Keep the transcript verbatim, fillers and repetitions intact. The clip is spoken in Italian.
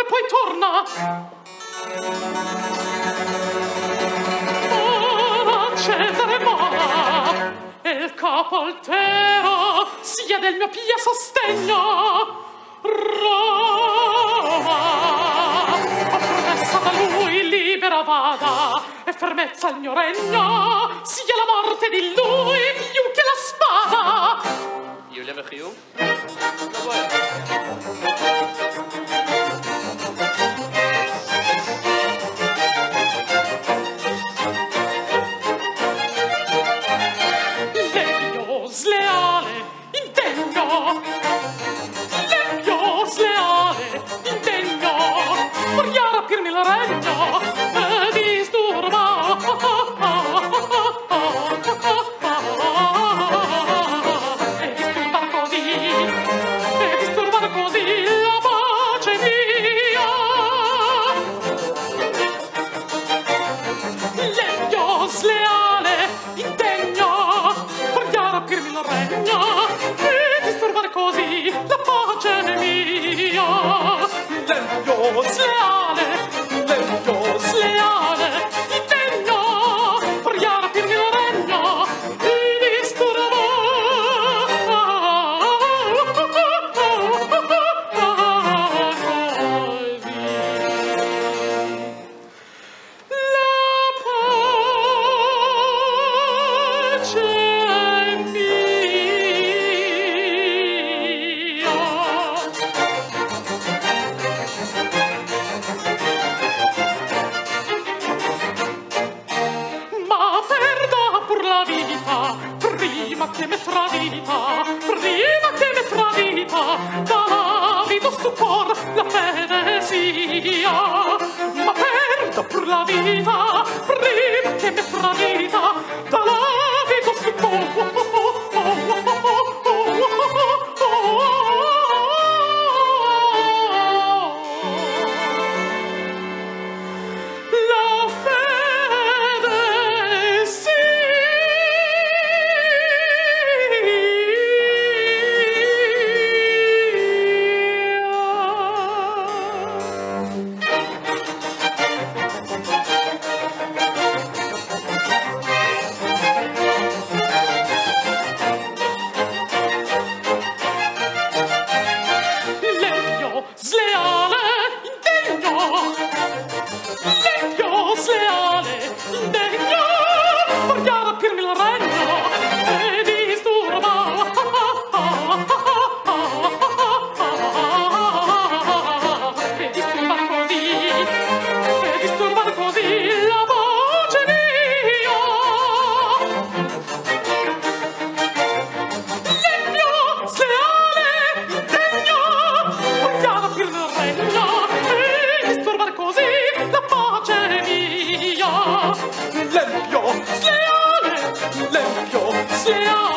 e poi torna. Ora Cesare mora e il capo altero sia del mio pia sostegno. Roma, oppressa da lui, libera vada, e fermezza il mio regno, sia la morte di lui più che la spada. Jullie hebben Giel? L'empio sleale, indegno, l'empio sleale, indegno, vorrà rapirmi il regno e disturba. E disturbar così, e disturbar così la pace mia. L'empio sleale, indegno, vorrà rapirmi il regno e disturbar così la pace mia. L'empio sleale, l'empio sleale, indegno, vorrà rapirmi il regno e prima che me tradita, prima che me tradita, dall'avido stupor la fede sia. Ma perda pur la vita, prima che me tradita, dall'avido stupor. La fede sia. L'empio sleale, indegno, l'empio sleale, indegno, vorrà rapirmi il regno e disturba. E disturbar così, e disturbar così la voce mia. L'empio sleale, indegno, vorrà rapirmi il regno e disturbar così la pace mia. L'empio sleale, l'empio sleale.